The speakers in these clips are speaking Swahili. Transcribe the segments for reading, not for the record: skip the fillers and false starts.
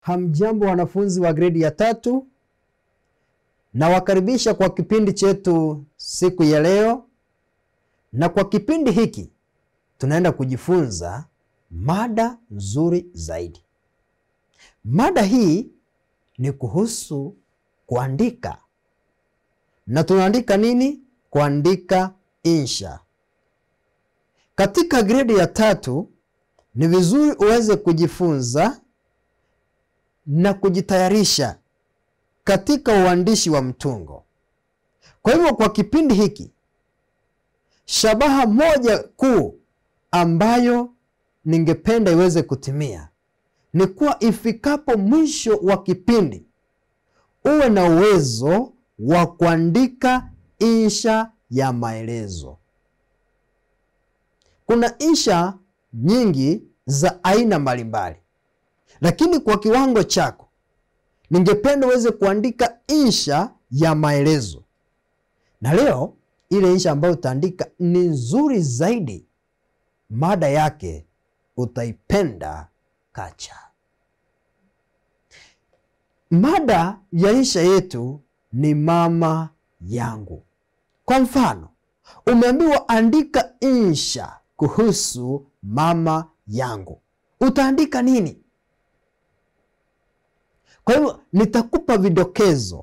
Hamjambo wanafunzi wa gredi ya 3, na wakaribisha kwa kipindi chetu siku ya leo. Na kwa kipindi hiki tunaenda kujifunza mada nzuri zaidi. Mada hii ni kuhusu kuandika. Na tunaandika nini? Kuandika insha. Katika gredi ya 3 ni vizuri uweze kujifunza na kujitayarisha katika uandishi wa mtungo. Kwa hivyo kwa kipindi hiki, shabaha moja kuu ambayo ningependa iweze kutimia ni kuwa ifikapo mwisho wa kipindi uwe na uwezo wa kuandika insha ya maelezo. Kuna insha nyingi za aina mbalimbali, lakini kwa kiwango chako ningependa uweze kuandika insha ya maelezo. Na leo ile insha ambayo utaandika ni nzuri zaidi. Mada yake utaipenda kacha. Mada ya insha yetu ni mama yangu. Kwa mfano, umeambiwa andika insha kuhusu mama yangu. Utaandika nini? Kwa hivyo nitakupa vidokezo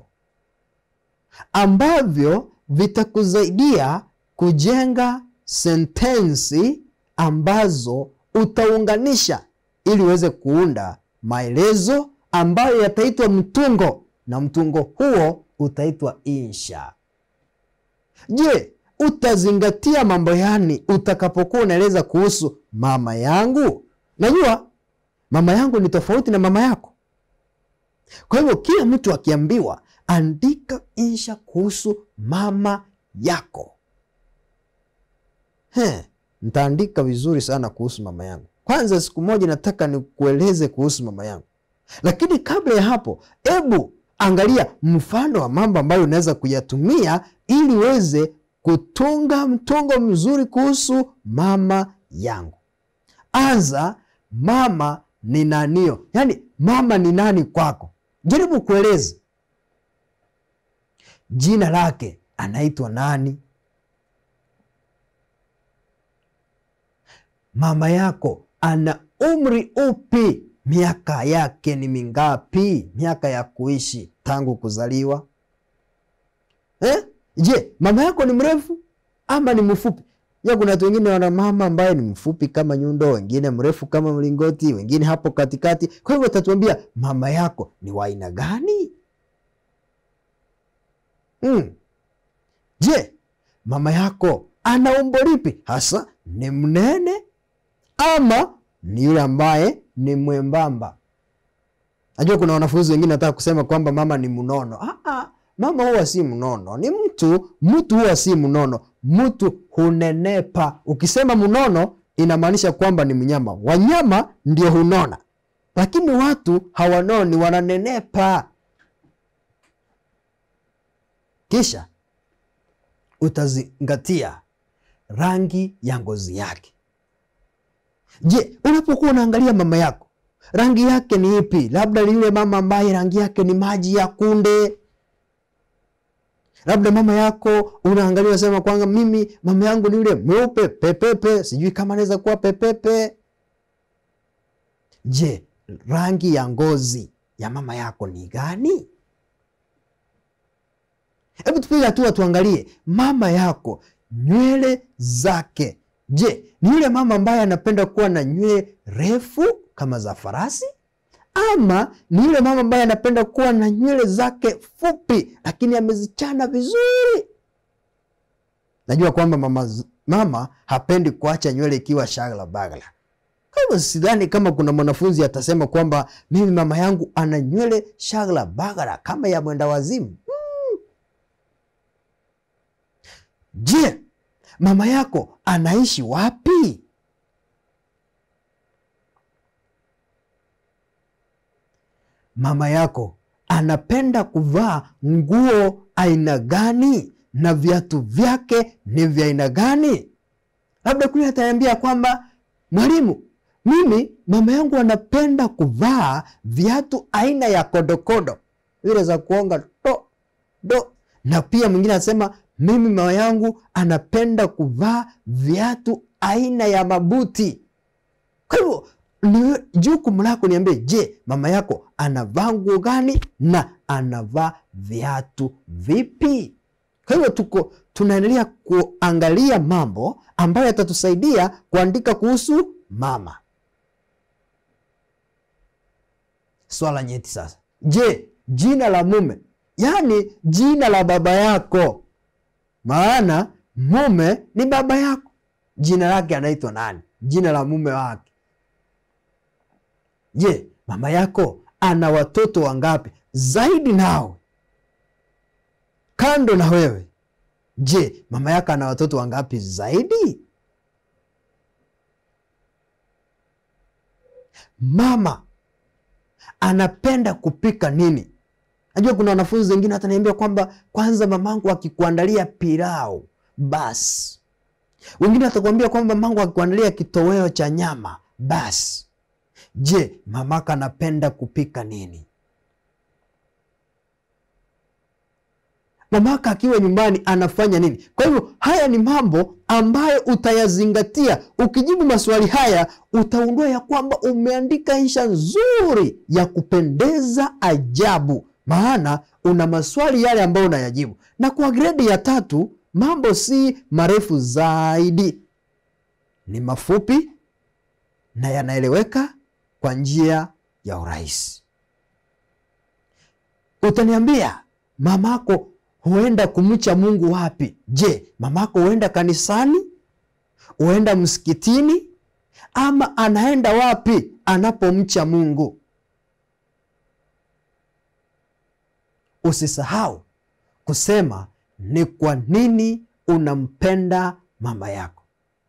ambavyo vitakusaidia kujenga sentensi ambazo utaunganisha ili uweze kuunda maelezo ambayo yataitwa mtungo, na mtungo huo utaitwa insha. Je, utazingatia mambo yani utakapokuwa unaeleza kuhusu mama yangu? Najua mama yangu ni tofauti na mama yako. Kwa hivyo kila mtu akiambiwa andika insha kuhusu mama yako, nitaandika vizuri sana kuhusu mama yangu. Kwanza siku moja nataka nikueleze kuhusu mama yangu. Lakini kabla ya hapo, hebu angalia mfano wa mambo ambayo unaweza kuyatumia ili uweze kutunga mtungo mzuri kuhusu mama yangu. Anza, mama ni nanio. Yani mama ni nani kwako? Jaribu kueleza. Jina lake, anaitwa nani? Mama yako ana umri upi? Miaka yake ni mingapi? Miaka ya kuishi tangu kuzaliwa. Je, mama yako ni mrefu ama ni mfupi? Ya, kuna watu wengine wana mama ambaye ni mfupi kama nyundo, wengine mrefu kama mlingoti, wengine hapo katikati. Kwa hivyo utatuambia mama yako ni wa aina gani? Je, mama yako ana umbo lipi hasa? Ni mnene ama ni yule ambaye ni mwembamba? Najua kuna wanafunzi wengine nataka kusema kwamba mama ni mnono. Mama huwa si mnono. Ni mtu huwa si mnono. Mtu hunenepa. Ukisema mnono inamaanisha kwamba ni mnyama. Wanyama ndio hunona, lakini watu hawanoni, wananenepa. Kisha utazingatia rangi ya ngozi yake. Je, unapokuwa unaangalia mama yako, rangi yake ni ipi? Labda ni yule mama ambaye rangi yake ni maji ya kunde. Labda mama yako unaangalia unasema kwamba mimi mama yangu ni yule mweupe pepepe, sijui kama anaweza kuwa pepepe. Je, rangi ya ngozi ya mama yako ni gani? Hebu tupige hatua tuangalie mama yako, nywele zake. Je, ni yule mama ambaye anapenda kuwa na nywele refu kama za farasi, ama ni yule mama ambaye anapenda kuwa na nywele zake fupi lakini amezichana vizuri? Najua kwamba mama hapendi kuacha nywele ikiwa shagla bagla. Kwa hivyo sidhani kama kuna mwanafunzi atasema kwamba mimi mama yangu ana nywele shagla bagla kama ya mwenda wazimu. Je, mama yako anaishi wapi? Mama yako anapenda kuvaa nguo aina gani? Na viatu vyake ni vya aina gani? Labda kule ataniambia kwamba mwalimu, mimi mama yangu anapenda kuvaa viatu aina ya kodokodo, vile za kuonga do. Na pia mwingine anasema mimi mama yangu anapenda kuvaa viatu aina ya mabuti. Kwa hivyo ni jukumu lako niambie, je, mama yako anavaa nguo gani na anavaa viatu vipi? Kwa hivyo tunaendelea kuangalia mambo ambayo yatatusaidia kuandika kuhusu mama. Swala nyeti sasa. Je, jina la mume, yani jina la baba yako, maana mume ni baba yako, jina lake anaitwa nani? Jina la mume wake. Je, mama yako ana watoto wangapi zaidi nawe, kando na wewe? Je, mama yako ana watoto wangapi zaidi? Mama anapenda kupika nini? Najua kuna wanafunzi wengine hata niambia kwamba kwanza mamangu akikuandalia pilau basi. Wengine atakwambia kwamba mamangu akikuandalia kitoweo cha nyama basi. Je, mamaka anapenda kupika nini? Mamaka akiwa nyumbani anafanya nini? Kwa hivyo haya ni mambo ambayo utayazingatia. Ukijibu maswali haya utaundua ya kwamba umeandika insha nzuri ya kupendeza ajabu, maana una maswali yale ambayo unayajibu. Na kwa gredi ya 3 mambo si marefu zaidi, ni mafupi na yanaeleweka kwa njia ya urahisi. Utaniambia mamako huenda kumcha Mungu wapi? Je, mamako huenda kanisani, huenda msikitini, ama anaenda wapi anapomcha Mungu? Usisahau kusema ni kwa nini unampenda mama yako.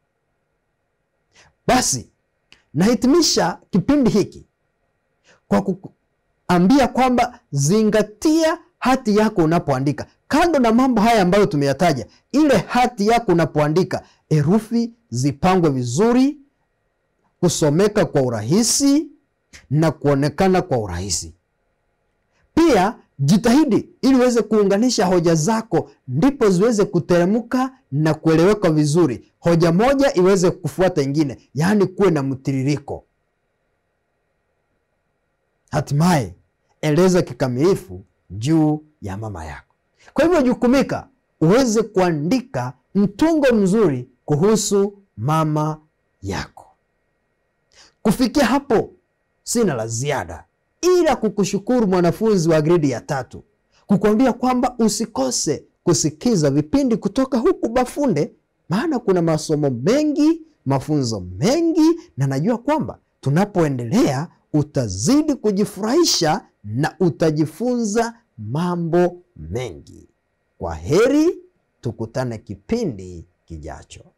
Basi nahitimisha kipindi hiki kwa kuambia kwamba zingatia hati yako unapoandika. Kando na mambo haya ambayo tumeyataja, ile hati yako unapoandika, herufi zipangwe vizuri, kusomeka kwa urahisi na kuonekana kwa urahisi. Pia jitahidi ili uweze kuunganisha hoja zako, ndipo ziweze kuteremka na kueleweka vizuri. Hoja moja iweze kufuata ingine, yaani kuwe na mtiririko. Hatimaye eleza kikamilifu juu ya mama yako. Kwa hivyo jukumika uweze kuandika mtungo mzuri kuhusu mama yako. Kufikia hapo sina la ziada ila kukushukuru mwanafunzi wa gredi ya 3, kukuambia kwamba usikose kusikiza vipindi kutoka huku Bafunde, maana kuna masomo mengi, mafunzo mengi, na najua kwamba tunapoendelea utazidi kujifurahisha na utajifunza mambo mengi. Kwa heri, tukutane kipindi kijacho.